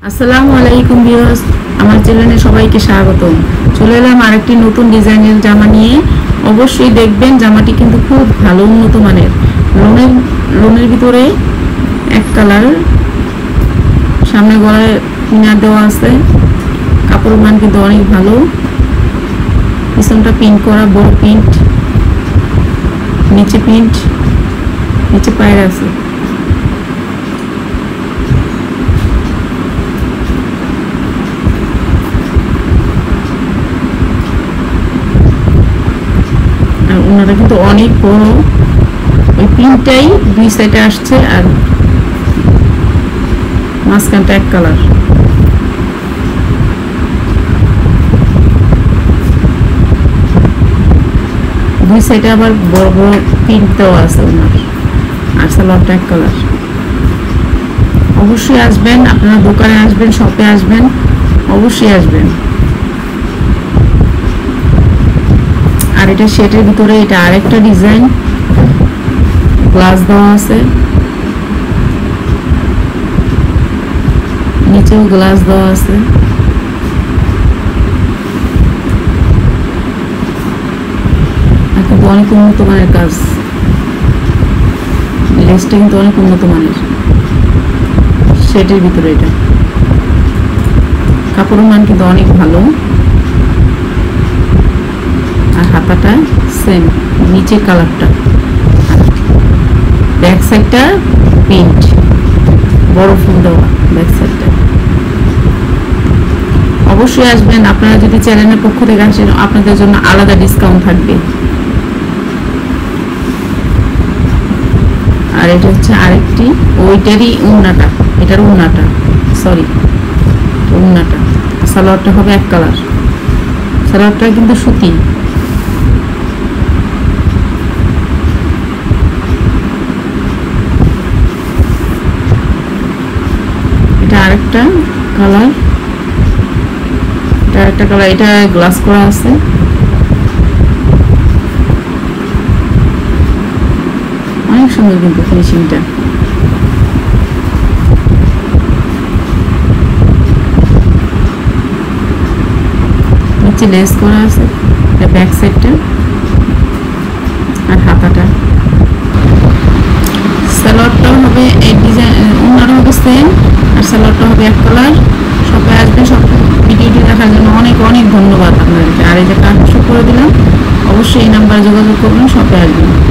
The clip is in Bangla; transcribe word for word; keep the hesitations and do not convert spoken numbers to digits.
আসসালামু আলাইকুম ভিউয়ার্স, আমার চ্যানেলে সবাইকে স্বাগতম। চলে এলাম আরেকটি নতুন ডিজাইনের জামা নিয়ে। অবশ্যই দেখবেন, জামাটি কিন্তু খুব ভালো উন্নত মানের। লোনের লোনের ভিতরে এক কালার, সামনে গলায় পিনার দেওয়া আছে। কাপড়ের মান কিন্তু অনেক ভালো। পিছনটা প্রিন্ট করা, বড় প্রিন্ট, নিচে প্রিন্ট, নিচে পায়ের আছে। ওনারা কিন্তু অনেক বড়, ওই প্রিন্টটাই দুই সাইডে আসছে আর মাঝখানটা এক কালার। দুই সাইডে আবার বড় বড় প্রিন্ট দেওয়া আছে ওনার, আর সালোয়ারটা এক কালার। অবশ্যই আসবেন, আপনারা দোকানে আসবেন, শপে আসবেন, অবশ্যই আসবেন। আর এটা সেটের ভিতরে এটা আরেকটা ডিজাইন, গ্লাস দেওয়া আছে, নিচেও গ্লাস দেওয়া আছে। কিন্তু অনেক উন্নত মানের কাজ, লেসটা কিন্তু অনেক উন্নত মানের। সেটের ভিতরে এটা কাপড়ের মান কিন্তু অনেক ভালো। আর হাতাটা সেম, নিচের কালারটা, ব্যাক সাইডটা প্রিন্ট, বড় ফুল দেওয়া ব্যাক সাইডটা। অবশ্যই আসবেন, আপনারা যদি চ্যানেলের পক্ষ থেকে আসেন আপনাদের জন্য আলাদা ডিসকাউন্ট থাকবে। আর এটা হচ্ছে আরেকটি, ওইটারই উন্নাটা, এটার উন্নাটা, সরি উন্নাটা। সালোয়ারটা হবে এক কালার, সালোয়ারটা কিন্তু সুতি। আরেকটা কালার, এটা আরেকটা কালার, এটা গ্লাস করা আছে। অনেক সুন্দর কিন্তু ফিনিশিংটা। নিচে লেস করা আছে, এটা ব্যাক সাইডটা। আর হাতাটা, সালোয়ারটাও হবে এই ডিজাইন, ওনারও হবে সেম, আর সালোয়ারটা হবে এক কালার। সবাই আসবেন, সব ভিডিওটি দেখার জন্য অনেক অনেক ধন্যবাদ আপনাদেরকে। আর এই যে কাজ করে দিলাম, অবশ্যই এই নাম্বারে যোগাযোগ করবেন, সবাই আসবেন।